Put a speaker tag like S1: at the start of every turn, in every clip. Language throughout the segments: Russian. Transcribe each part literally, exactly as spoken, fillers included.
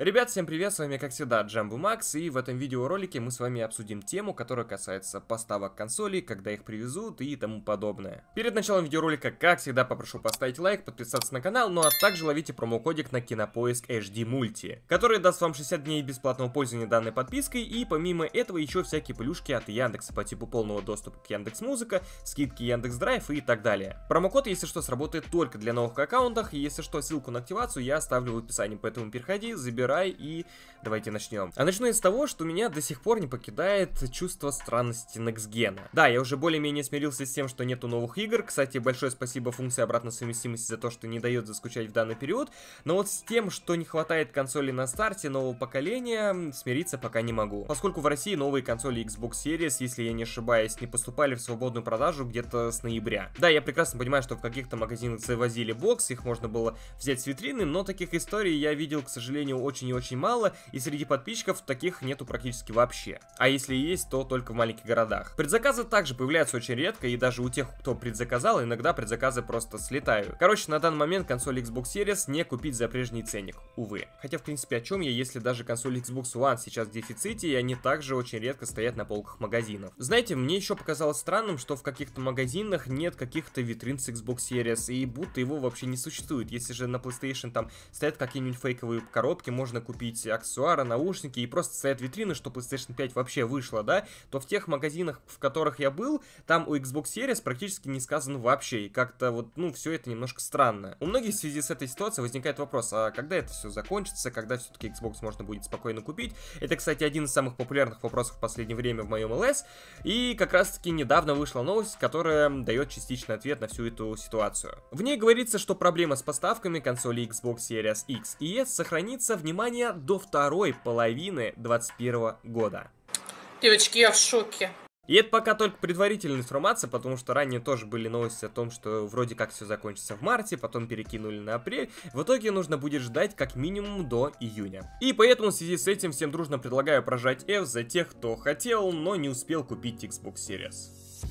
S1: Ребят, всем привет, с вами как всегда Джамбо Макс, и в этом видеоролике мы с вами обсудим тему, которая касается поставок консолей, когда их привезут и тому подобное. Перед началом видеоролика, как всегда, попрошу поставить лайк, подписаться на канал, ну а также ловите промокодик на Кинопоиск эйч ди Multi, который даст вам шестьдесят дней бесплатного пользования данной подпиской, и помимо этого еще всякие плюшки от Яндекса по типу полного доступа к Яндекс.Музыка, скидки Яндекс.Драйв и так далее. Промокод, если что, сработает только для новых аккаунтов, и если что, ссылку на активацию я оставлю в описании, поэтому переходи, забирай. И давайте начнем. А начну я с того, что меня до сих пор не покидает чувство странности некстгена. Да, я уже более-менее смирился с тем, что нету новых игр. Кстати, большое спасибо функции обратной совместимости за то, что не дает заскучать в данный период. Но вот с тем, что не хватает консолей на старте нового поколения, смириться пока не могу. Поскольку в России новые консоли Xbox Series, если я не ошибаюсь, не поступали в свободную продажу где-то с ноября. Да, я прекрасно понимаю, что в каких-то магазинах завозили бокс, их можно было взять с витрины, но таких историй я видел, к сожалению, очень очень и очень мало, и среди подписчиков таких нету практически вообще. А если и есть, то только в маленьких городах. Предзаказы также появляются очень редко, и даже у тех, кто предзаказал, иногда предзаказы просто слетают. Короче, на данный момент консоль Xbox Series не купить за прежний ценник, увы. Хотя, в принципе, о чем я, если даже консоль Xbox One сейчас в дефиците, и они также очень редко стоят на полках магазинов. Знаете, мне еще показалось странным, что в каких-то магазинах нет каких-то витрин с Xbox Series, и будто его вообще не существует. Если же на PlayStation там стоят какие-нибудь фейковые коробки, можно купить аксессуары, наушники и просто стоят витрины, что PlayStation пять вообще вышла, да, то в тех магазинах, в которых я был, там у Xbox Series практически не сказано вообще, и как-то вот, ну, все это немножко странно. У многих в связи с этой ситуацией возникает вопрос, а когда это все закончится, когда все-таки Xbox можно будет спокойно купить? Это, кстати, один из самых популярных вопросов в последнее время в моем эл эс, и как раз-таки недавно вышла новость, которая дает частичный ответ на всю эту ситуацию. В ней говорится, что проблема с поставками консолей Xbox Series X и S сохранится, внимание, до второй половины двадцать первого года.
S2: Девочки, я в шоке.
S1: И это пока только предварительная информация, потому что ранее тоже были новости о том, что вроде как все закончится в марте, потом перекинули на апрель. В итоге нужно будет ждать как минимум до июня. И поэтому в связи с этим всем дружно предлагаю прожать F за тех, кто хотел, но не успел купить Xbox Series.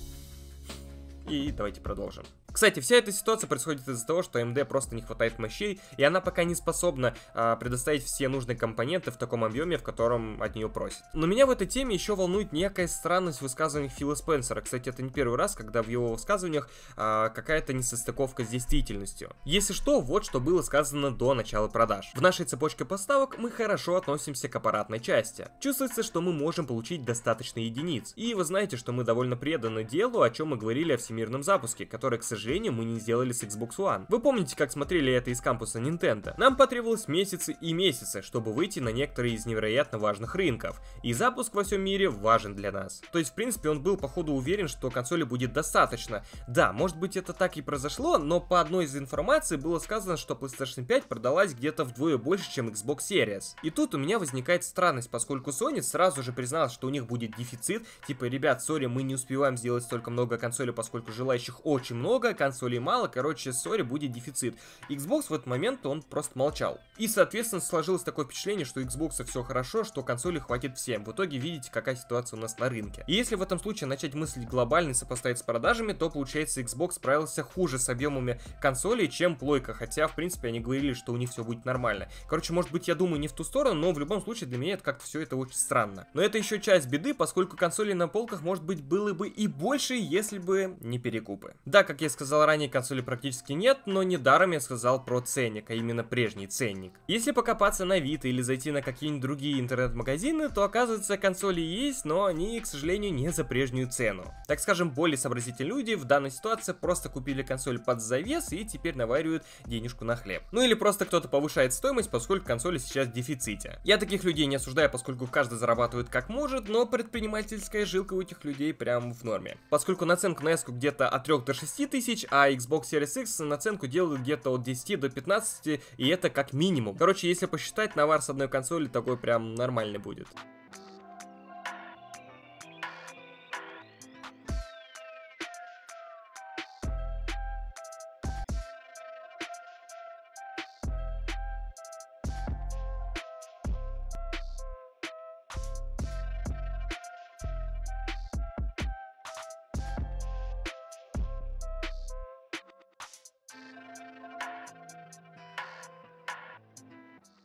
S1: И давайте продолжим. Кстати, вся эта ситуация происходит из-за того, что эй эм ди просто не хватает мощей, и она пока не способна а, предоставить все нужные компоненты в таком объеме, в котором от нее просят. Но меня в этой теме еще волнует некая странность в высказываниях Фила Спенсера. Кстати, это не первый раз, когда в его высказываниях а, какая-то несостыковка с действительностью. Если что, вот что было сказано до начала продаж. В нашей цепочке поставок мы хорошо относимся к аппаратной части. Чувствуется, что мы можем получить достаточно единиц. И вы знаете, что мы довольно преданы делу, о чем мы говорили о всемирном запуске, который, к сожалению, мы не сделали с Xbox One. Вы помните, как смотрели это из кампуса Nintendo? Нам потребовалось месяцы и месяцы, чтобы выйти на некоторые из невероятно важных рынков. И запуск во всем мире важен для нас. То есть, в принципе, он был походу уверен, что консоли будет достаточно. Да, может быть это так и произошло, но по одной из информаций было сказано, что PlayStation пять продалась где-то вдвое больше, чем Xbox Series. И тут у меня возникает странность, поскольку Sony сразу же призналась, что у них будет дефицит. Типа, ребят, сори, мы не успеваем сделать столько много консолей, поскольку желающих очень много, консолей мало, короче, сори, будет дефицит. Xbox в этот момент, он просто молчал. И, соответственно, сложилось такое впечатление, что Xbox все хорошо, что консолей хватит всем. В итоге видите, какая ситуация у нас на рынке. И если в этом случае начать мыслить глобально и сопоставить с продажами, то, получается, Xbox справился хуже с объемами консолей, чем плойка. Хотя, в принципе, они говорили, что у них все будет нормально. Короче, может быть, я думаю не в ту сторону, но в любом случае для меня это как-то все это очень странно. Но это еще часть беды, поскольку консолей на полках, может быть, было бы и больше, если бы не перекупы. Да, как я сказал, сказал ранее, консоли практически нет, но недаром я сказал про ценник, а именно прежний ценник. Если покопаться на Авито или зайти на какие-нибудь другие интернет-магазины, то оказывается, консоли есть, но они, к сожалению, не за прежнюю цену. Так скажем, более сообразительные люди в данной ситуации просто купили консоль под завес и теперь наваривают денежку на хлеб. Ну или просто кто-то повышает стоимость, поскольку консоли сейчас в дефиците. Я таких людей не осуждаю, поскольку каждый зарабатывает как может, но предпринимательская жилка у этих людей прям в норме. Поскольку наценка на эс-ку где-то от трёх до шести тысяч, а Xbox Series X наценку делают где-то от десяти до пятнадцати, и это как минимум. Короче, если посчитать, навар с одной консоли такой прям нормальный будет.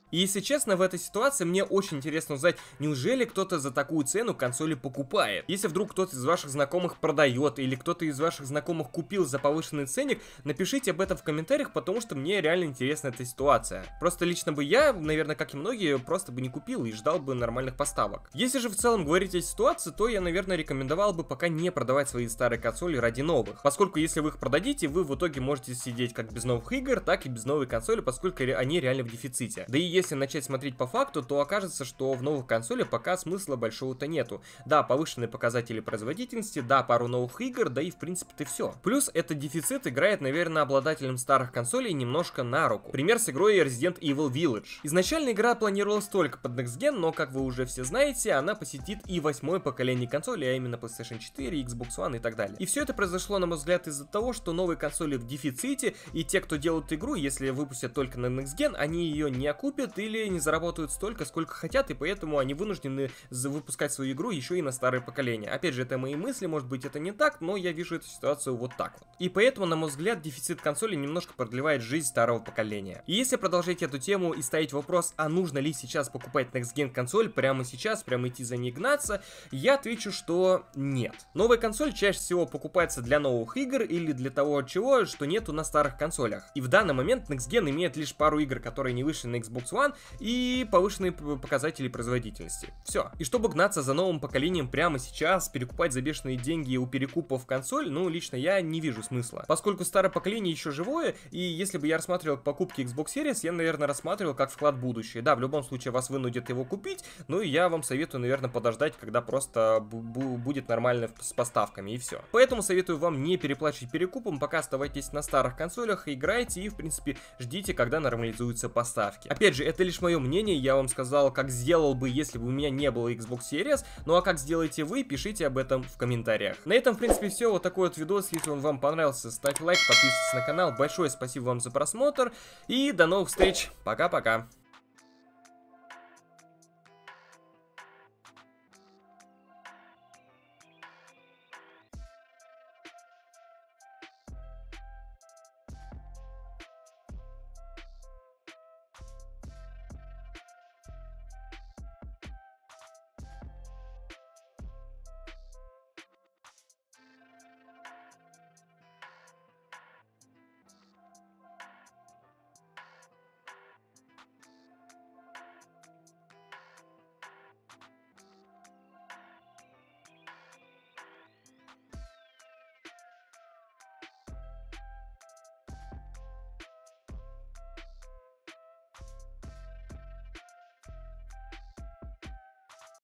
S1: И если честно, в этой ситуации мне очень интересно узнать, неужели кто-то за такую цену консоли покупает? Если вдруг кто-то из ваших знакомых продает, или кто-то из ваших знакомых купил за повышенный ценник, напишите об этом в комментариях, потому что мне реально интересна эта ситуация. Просто лично бы я, наверное, как и многие, просто бы не купил и ждал бы нормальных поставок. Если же в целом говорить о ситуации, то я, наверное, рекомендовал бы пока не продавать свои старые консоли ради новых. Поскольку если вы их продадите, вы в итоге можете сидеть как без новых игр, так и без новой консоли, поскольку они реально в дефиците. Да и если начать смотреть по факту, то окажется, что в новых консолях пока смысла большого-то нету. Да, повышенные показатели производительности, да, пару новых игр, да и в принципе-то все. Плюс этот дефицит играет, наверное, обладателям старых консолей немножко на руку. Пример с игрой Resident Evil Village. Изначально игра планировалась только под Next Gen, но, как вы уже все знаете, она посетит и восьмое поколение консоли, а именно PlayStation четыре, Xbox One и так далее. И все это произошло, на мой взгляд, из-за того, что новые консоли в дефиците, и те, кто делают игру, если выпустят только на Next Gen, они ее не окупят или не заработают столько, сколько хотят, и поэтому они вынуждены выпускать свою игру еще и на старое поколение. Опять же, это мои мысли, может быть, это не так, но я вижу эту ситуацию вот так вот. И поэтому, на мой взгляд, дефицит консоли немножко продлевает жизнь старого поколения. И если продолжать эту тему и ставить вопрос, а нужно ли сейчас покупать Next Gen консоль, прямо сейчас, прямо идти за ней гнаться, я отвечу, что нет. Новая консоль чаще всего покупается для новых игр или для того чего, что нету на старых консолях. И в данный момент Next Gen имеет лишь пару игр, которые не вышли на Xbox One, и повышенные показатели производительности. Все. И чтобы гнаться за новым поколением прямо сейчас, перекупать за бешеные деньги у перекупов консоль, ну, лично я не вижу смысла. Поскольку старое поколение еще живое, и если бы я рассматривал покупки Xbox Series, я, наверное, рассматривал как вклад в будущее. Да, в любом случае вас вынудят его купить, но и я вам советую, наверное, подождать, когда просто будет нормально с поставками, и все. Поэтому советую вам не переплачивать перекупом, пока оставайтесь на старых консолях, играйте и, в принципе, ждите, когда нормализуются поставки. Опять же, это лишь мое мнение, я вам сказал, как сделал бы, если бы у меня не было Xbox Series, ну а как сделаете вы, пишите об этом в комментариях. На этом, в принципе, все. Вот такой вот видос. Если он вам понравился, ставь лайк, подписывайтесь на канал. Большое спасибо вам за просмотр и до новых встреч. Пока-пока.